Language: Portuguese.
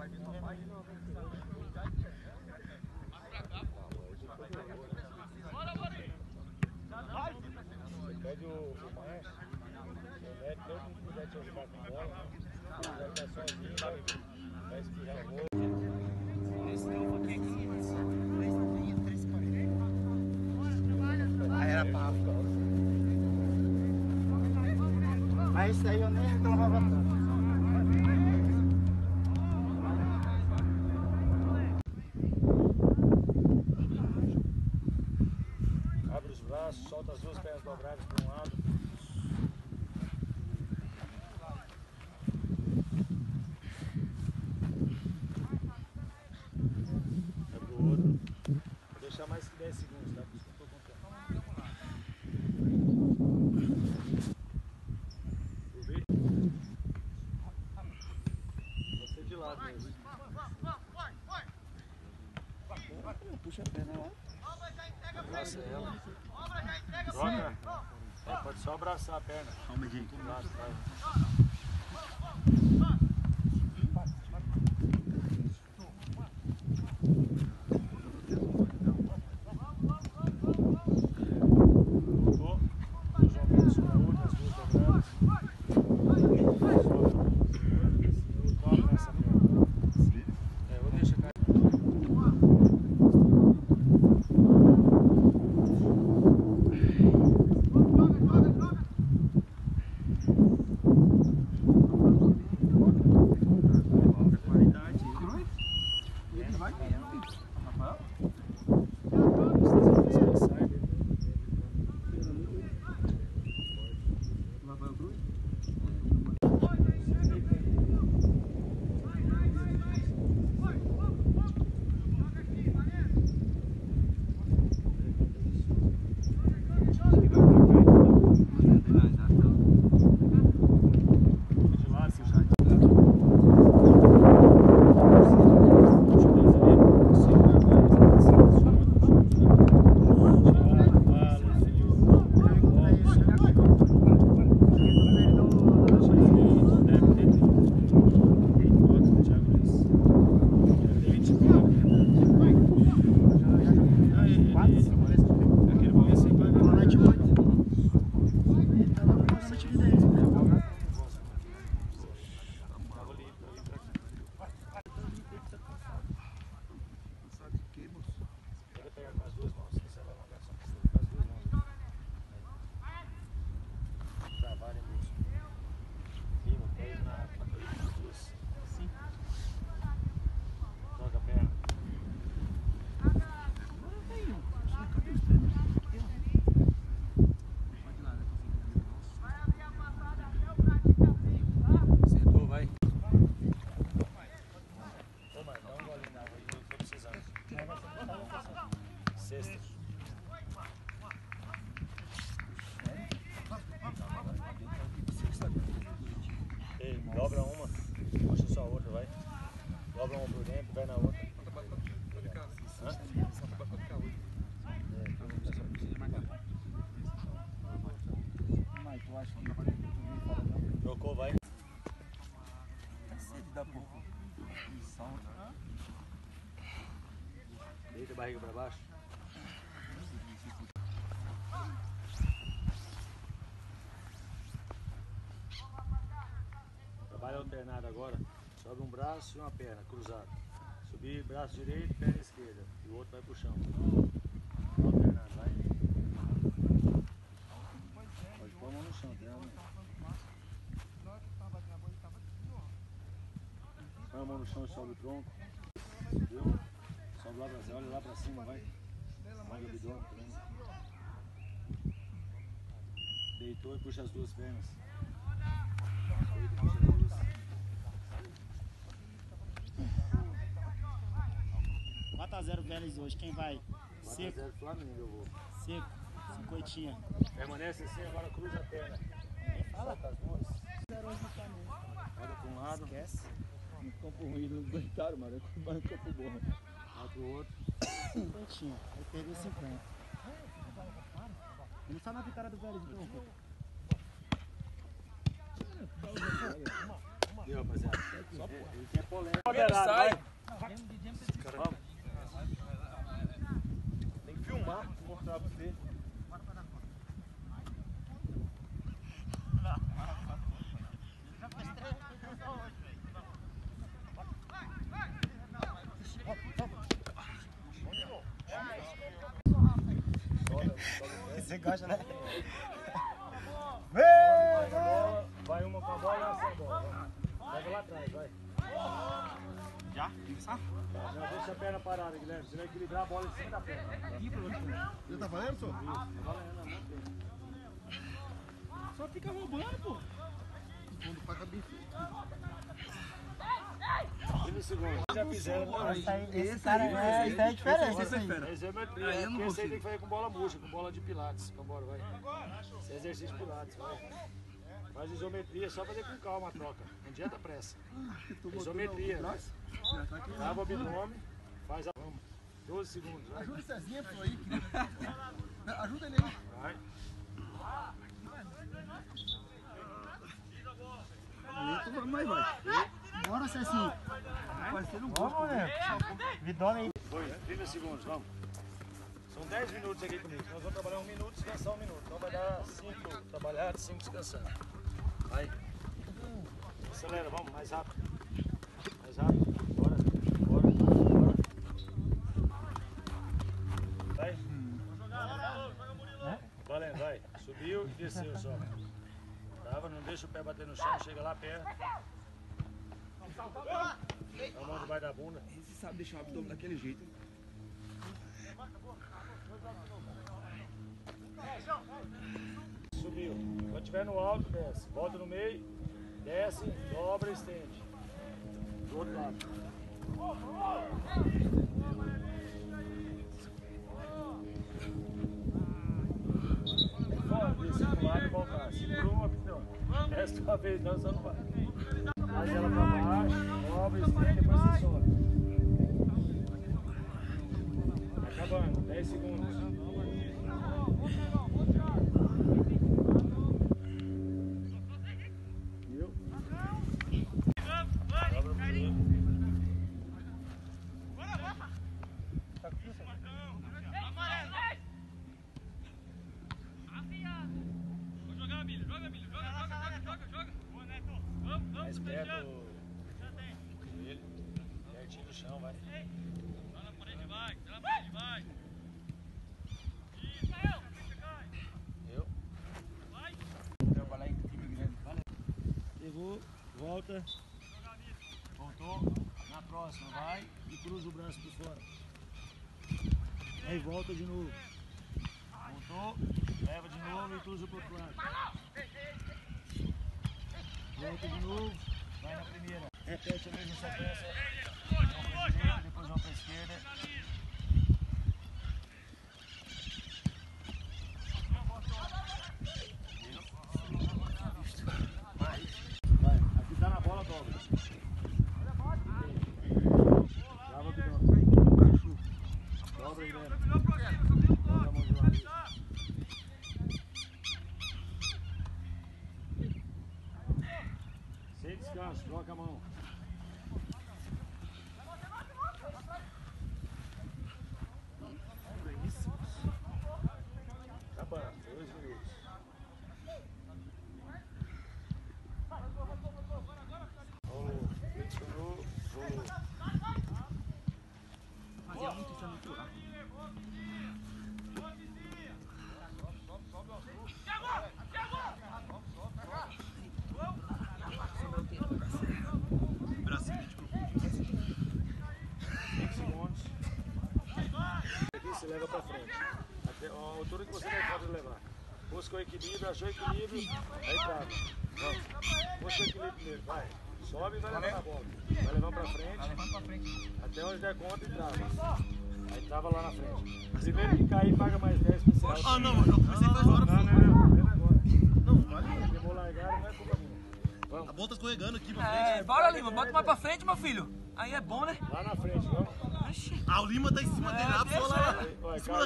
Pede o Márcio, o Neto, todo mundo que puder te ajudar com bola, vai estar sozinho, vai espirrar o gol. Aí era papo. Aí isso aí eu nem reclamava tanto. Abre os braços, solta as duas pernas dobradas para um lado. É pro outro. Vou deixar mais que 10 segundos, tá? Por isso que eu tô contando. Você de lado mesmo. Puxa a perna lá. Abraça ela. Troca. É, pode só abraçar a perna. Calma aí. Do lado, vai. Voltou. O João Pedro na outra, as duas dobradas. Toca nessa perna. É, vou deixar cair. Sexta. Ei, dobra uma, puxa só a outra, vai. Dobra uma por dentro, vai na outra. Trocou, vai. Deita a barriga pra baixo. Trabalho alternado agora. Sobe um braço e uma perna, cruzado. Subir braço direito, perna esquerda. E o outro vai pro chão. Alternado, vai. Pode pôr a mão no chão, tá? Põe a mão no chão e sobe o tronco. Viu? Sobe lá pra cima, olha lá pra cima, vai. Manga o abdômen também. Deitou e puxa as duas pernas. Deita e puxa as duas. 4x0 Vélez hoje, quem vai? 4x0 Flamengo, eu vou. Seco, 50. Permanece assim, agora cruza a perna. Fala. Solta as duas. 0 hoje no Flamengo. Olha pra um lado. Esquece. No campo ruim, não aguentaram, mano. No campo bom. Vai pro outro. 50. Aí perdeu 50. Não está na vitória do Vélez, então. E rapaziada, só Isso é polêmica. Sai. Vamos. Tem que filmar, vou mostrar pra você. Você gosta, né? Vai uma com a bola e uma sem bola. Pega lá atrás, vai. Já? Começar? Já deixa a perna parada, Guilherme. Você vai equilibrar a bola em cima da perna. Já tá valendo, senhor? Isso, tá valendo, não tem. Só fica roubando, pô. Fundo pra cabeça. 30 segundos. Já fizeram, não. Esse cara é diferente. Esse aí. É isometria, porque esse aí tem que fazer com bola murcha, com bola de pilates. Vambora, vai. Esse é exercício pilates, vai. Faz isometria, só fazer com calma a troca. Não adianta pressa. Isometria, né? Trava o abdômen, faz a... Vamos. 12 segundos, vai. Ajuda o Cezinha, pessoal, aí. Ajuda ele aí. Vai. Mas vai. Bora, Cecinho. Parecendo um Vamos, né? Vidona aí. Foi, 30 segundos, vamos. São 10 minutos aqui comigo. Nós vamos trabalhar 1 minuto, descansar 1 minuto. Então vai dar 5 trabalhados, 5 descansando. Vai. Acelera, vamos, mais rápido. Mais rápido. Bora, bora, bora. Vai. Valendo, vai. Subiu e desceu só. Trava, não deixa o pé bater no chão, chega lá perto. A mão debaixo da bunda. Esse sabe deixar o abdômen daquele jeito. Subiu. Quando estiver no alto, desce. Volta no meio, desce, dobra e estende. Do outro lado. Desce do lado e voltar. Segura uma, não. Desce uma vez, não, só não vai. Faz ela pra baixo, dobra, estende, depois você sobe. Acabando, 10 segundos. Viu? Dobra o meio. Mais perto dele, pertinho do chão, vai. Eu. Pegou, volta. Voltou, na próxima vai e cruza o braço por fora. Aí volta de novo. Voltou, leva de novo e cruza pro outro lado. Volta de novo, vai na primeira. Repete a mesma sequência. Vão pra direita, depois vão pra esquerda. Vai, aqui tá na bola, dobra. Trava o abdômen. Dobra e leva. Dobra a mão de lado. Sem descanso, troca a mão. Acabando, 2 minutos. Rolou, flexionou, rolou. Fazia muito isso natural. Aqui você leva pra frente. Até a altura que você pode levar. Busca o equilíbrio, achou o equilíbrio, aí trava. Vamos. Busca o equilíbrio primeiro, vai. Sobe e vai levar na bola. Vai levando pra frente. Até onde der conta e trava. Aí trava lá na frente. Primeiro que cair, paga mais 10 pra você. Ah, não, eu comecei faz hora. Não, agora. Não, vale. Queimou largado, não é culpa minha. Vamos. A bola tá escorregando aqui pra frente. É, bora Lima, bota mais pra frente, meu filho. Aí é bom, né? Lá na frente, vamos. Oxi. Ah, o Lima tá em cima dele, lá, deixa lá. Olha, Em cima